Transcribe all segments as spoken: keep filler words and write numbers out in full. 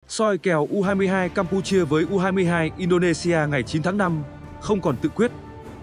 Soi kèo U hai mươi hai Campuchia với U hai mươi hai Indonesia ngày chín tháng năm, không còn tự quyết.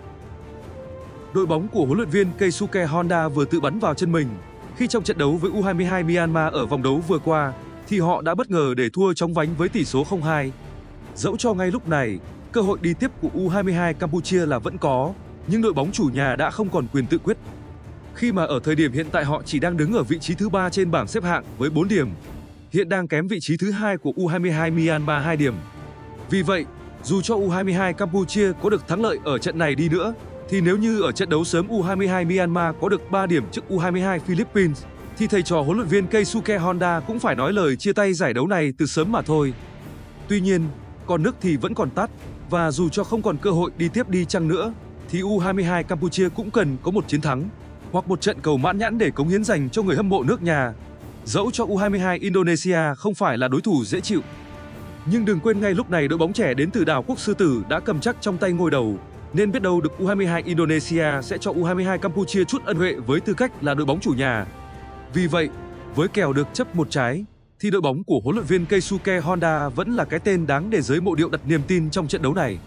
Đội bóng của huấn luyện viên Keisuke Honda vừa tự bắn vào chân mình khi trong trận đấu với U hai mươi hai Myanmar ở vòng đấu vừa qua thì họ đã bất ngờ để thua chóng vánh với tỷ số không hai. Dẫu cho ngay lúc này, cơ hội đi tiếp của U hai mươi hai Campuchia là vẫn có, nhưng đội bóng chủ nhà đã không còn quyền tự quyết. Khi mà ở thời điểm hiện tại họ chỉ đang đứng ở vị trí thứ ba trên bảng xếp hạng với bốn điểm, hiện đang kém vị trí thứ hai của U hai mươi hai Myanmar hai điểm. Vì vậy, dù cho U hai mươi hai Campuchia có được thắng lợi ở trận này đi nữa, thì nếu như ở trận đấu sớm U hai mươi hai Myanmar có được ba điểm trước U hai mươi hai Philippines, thì thầy trò huấn luyện viên Keisuke Honda cũng phải nói lời chia tay giải đấu này từ sớm mà thôi. Tuy nhiên, còn nước thì vẫn còn tát, và dù cho không còn cơ hội đi tiếp đi chăng nữa, thì U hai mươi hai Campuchia cũng cần có một chiến thắng, hoặc một trận cầu mãn nhãn để cống hiến dành cho người hâm mộ nước nhà. Dẫu cho U hai mươi hai Indonesia không phải là đối thủ dễ chịu, nhưng đừng quên ngay lúc này đội bóng trẻ đến từ đảo quốc Sư Tử đã cầm chắc trong tay ngôi đầu, nên biết đâu được U hai mươi hai Indonesia sẽ cho U hai mươi hai Campuchia chút ân huệ với tư cách là đội bóng chủ nhà. Vì vậy, với kèo được chấp một trái, thì đội bóng của huấn luyện viên Keisuke Honda vẫn là cái tên đáng để giới mộ điệu đặt niềm tin trong trận đấu này.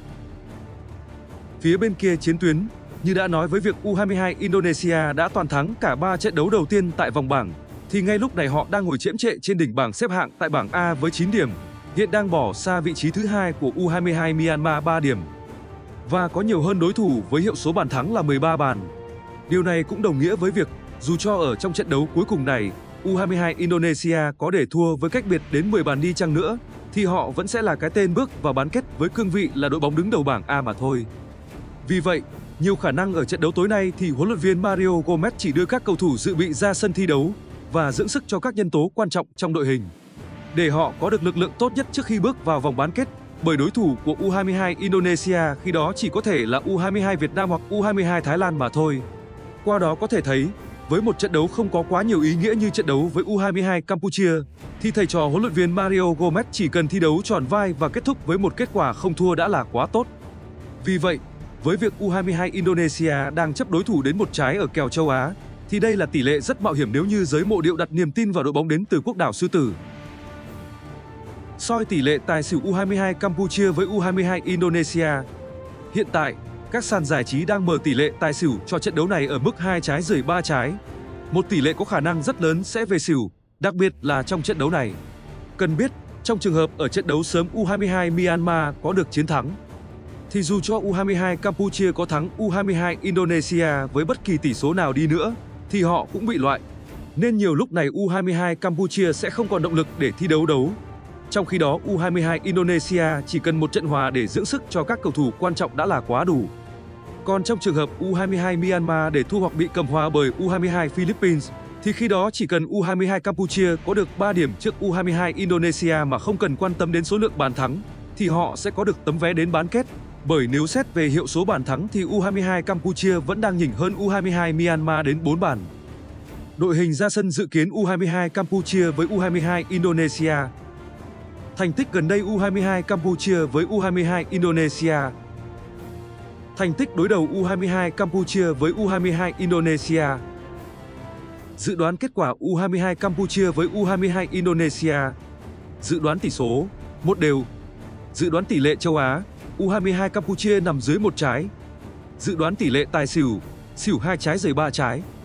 Phía bên kia chiến tuyến, như đã nói với việc U hai mươi hai Indonesia đã toàn thắng cả ba trận đấu đầu tiên tại vòng bảng, thì ngay lúc này họ đang ngồi chiếm trệ trên đỉnh bảng xếp hạng tại bảng A với chín điểm, hiện đang bỏ xa vị trí thứ hai của U hai mươi hai Myanmar ba điểm, và có nhiều hơn đối thủ với hiệu số bàn thắng là mười ba bàn. Điều này cũng đồng nghĩa với việc, dù cho ở trong trận đấu cuối cùng này, U hai mươi hai Indonesia có để thua với cách biệt đến mười bàn đi chăng nữa, thì họ vẫn sẽ là cái tên bước vào bán kết với cương vị là đội bóng đứng đầu bảng A mà thôi. Vì vậy, nhiều khả năng ở trận đấu tối nay thì huấn luyện viên Mario Gomez chỉ đưa các cầu thủ dự bị ra sân thi đấu và dưỡng sức cho các nhân tố quan trọng trong đội hình, để họ có được lực lượng tốt nhất trước khi bước vào vòng bán kết, bởi đối thủ của U hai mươi hai Indonesia khi đó chỉ có thể là U hai mươi hai Việt Nam hoặc U hai mươi hai Thái Lan mà thôi. Qua đó có thể thấy, với một trận đấu không có quá nhiều ý nghĩa như trận đấu với U hai mươi hai Campuchia, thì thầy trò huấn luyện viên Mario Gomez chỉ cần thi đấu tròn vai và kết thúc với một kết quả không thua đã là quá tốt. Vì vậy, với việc U hai mươi hai Indonesia đang chấp đối thủ đến một trái ở kèo châu Á, thì đây là tỷ lệ rất mạo hiểm nếu như giới mộ điệu đặt niềm tin vào đội bóng đến từ quốc đảo Sư Tử. Soi tỷ lệ tài xỉu U hai mươi hai Campuchia với U hai mươi hai Indonesia. Hiện tại, các sàn giải trí đang mở tỷ lệ tài xỉu cho trận đấu này ở mức hai trái rưỡi ba trái. Một tỷ lệ có khả năng rất lớn sẽ về xỉu, đặc biệt là trong trận đấu này. Cần biết, trong trường hợp ở trận đấu sớm U hai mươi hai Myanmar có được chiến thắng, thì dù cho U hai mươi hai Campuchia có thắng U hai mươi hai Indonesia với bất kỳ tỷ số nào đi nữa, thì họ cũng bị loại. Nên nhiều lúc này U hai mươi hai Campuchia sẽ không còn động lực để thi đấu đấu. Trong khi đó, U hai mươi hai Indonesia chỉ cần một trận hòa để dưỡng sức cho các cầu thủ quan trọng đã là quá đủ. Còn trong trường hợp U hai mươi hai Myanmar để thua hoặc bị cầm hòa bởi U hai mươi hai Philippines, thì khi đó chỉ cần U hai mươi hai Campuchia có được ba điểm trước U hai mươi hai Indonesia mà không cần quan tâm đến số lượng bàn thắng, thì họ sẽ có được tấm vé đến bán kết. Bởi nếu xét về hiệu số bàn thắng thì U hai mươi hai Campuchia vẫn đang nhỉnh hơn U hai mươi hai Myanmar đến bốn bàn. Đội hình ra sân dự kiến U hai mươi hai Campuchia với U hai mươi hai Indonesia. Thành tích gần đây U hai mươi hai Campuchia với U hai mươi hai Indonesia. Thành tích đối đầu U hai mươi hai Campuchia với U hai mươi hai Indonesia. Dự đoán kết quả U hai mươi hai Campuchia với U hai mươi hai Indonesia. Dự đoán tỷ số một đều. Dự đoán tỷ lệ châu Á, U hai mươi hai Campuchia nằm dưới một trái. Dự đoán tỷ lệ tài xỉu, xỉu hai trái rời ba trái.